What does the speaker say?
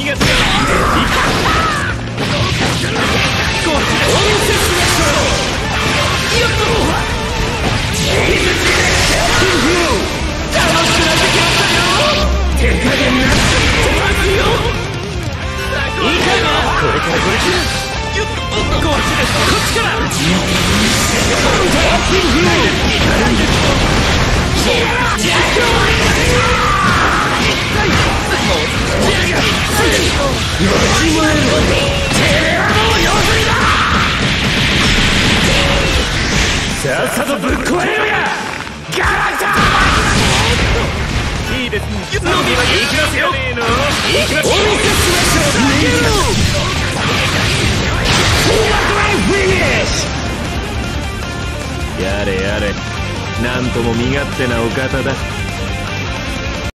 逃がすよ。お見せしましょう。よっと楽しくなってきましたよ。手加減なしってますよ。いいかな。これからこれからよっとこっちです。こっちからさっさとぶっ壊れろや。ガラクターいいですね。いきますよ。いきますよ。お見せしましょう。やれやれ、なんとも身勝手なお方だ。